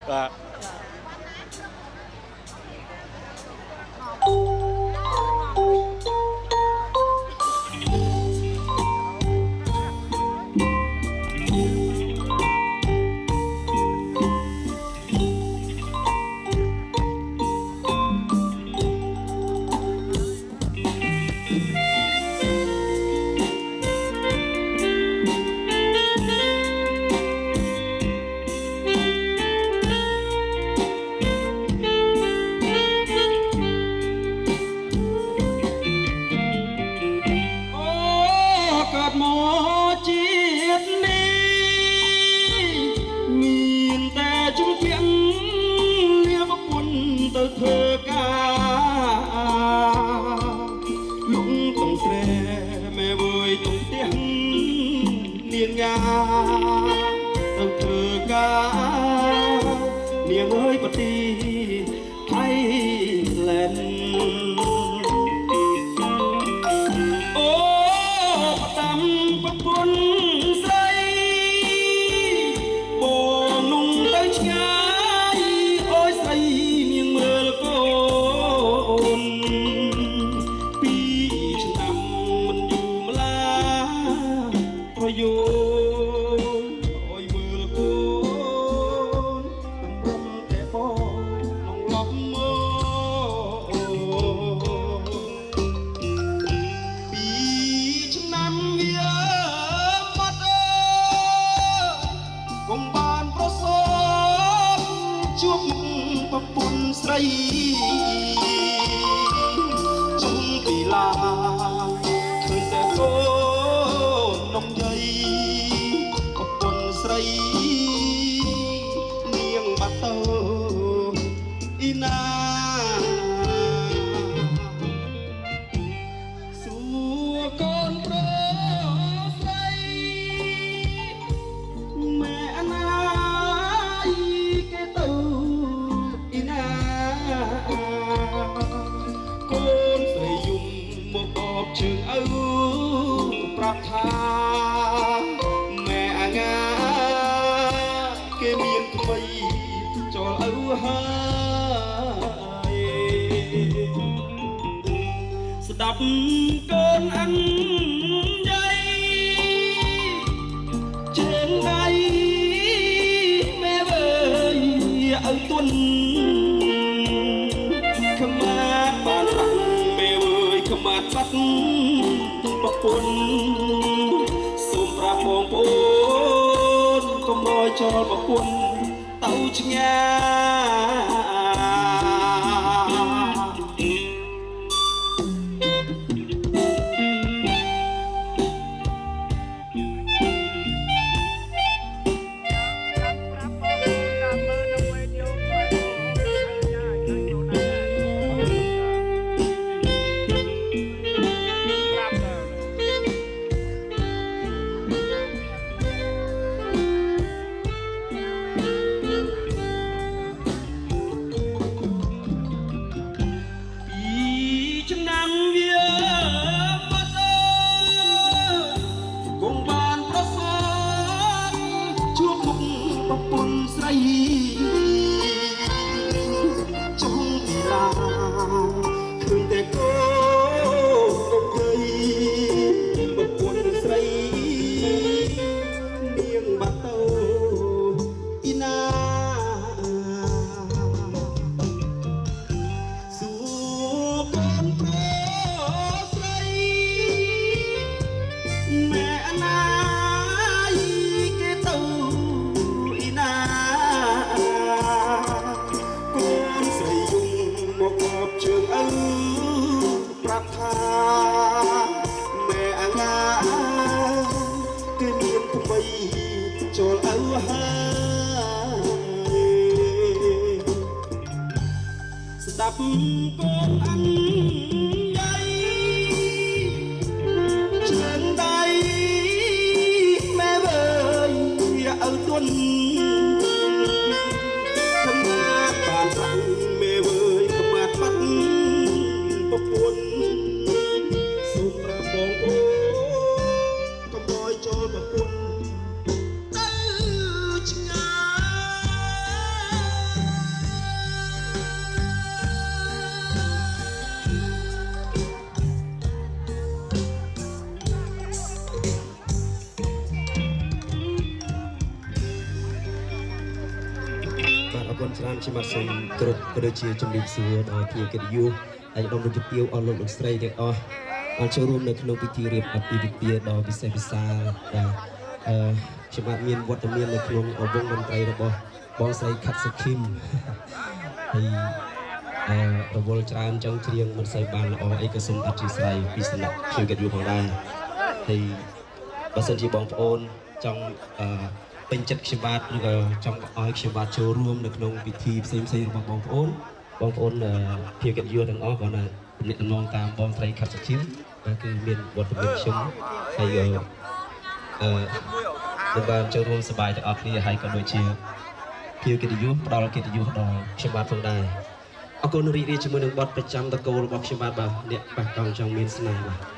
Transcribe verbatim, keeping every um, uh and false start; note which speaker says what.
Speaker 1: បាទបាទអរគុណច្រើនខ្ញុំបាទសូមគោរពក៏ដូចជាជំរាបសួរដល់ភ្ញៀវកិត្តិយសហើយដល់លោកជំទាវអស់លោកលោកស្រីទាំងអស់បានចូលរួមនៅក្នុងពិធីរៀបអាពាហ៍ពិពាហ៍ដ៏វិសេសវិសាលដែលអឺខ្ញុំបាទមានវត្តមាននៅក្នុងវងមន្ត្រីរបស់បងស្រីខាត់សុខីមហើយអឺរវល់ច្រើនចង់ច្រៀងមិនសូវបានល្អអីក៏សូមអធិស្ឋានពីសំណាក់ភ្ញៀវកិត្តិយសផងដែរហើយបើសិនជាបងប្អូនចង់អឺពេញចិត្តខ្ញុំបាទឬក៏ចង់ឲ្យខ្ញុំបាទចូលរួមនៅក្នុងពិធីផ្សេងផ្សេងរបស់បងប្អូនបងប្អូនភ្ញៀវកិត្តិយសទាំងអស់គាត់នឹងទំនាក់ទំនងតាមបងស្រីខាត់សុខីមគឺមានវត្តមានខ្ញុំហើយអឺនឹងបានចូលរួមសប្បាយទាំងអស់គ្នាហើយក៏ដូចជាភ្ញៀវកិត្តិយសផ្ដល់កិត្តិយសដល់ខ្ញុំបាទផងដែរអរគុណរីករាយជាមួយនឹងបទប្រចាំតកូលរបស់ខ្ញុំបាទបាទអ្នកប៉ះកង់ចង់មានស្នេហ៍បាទ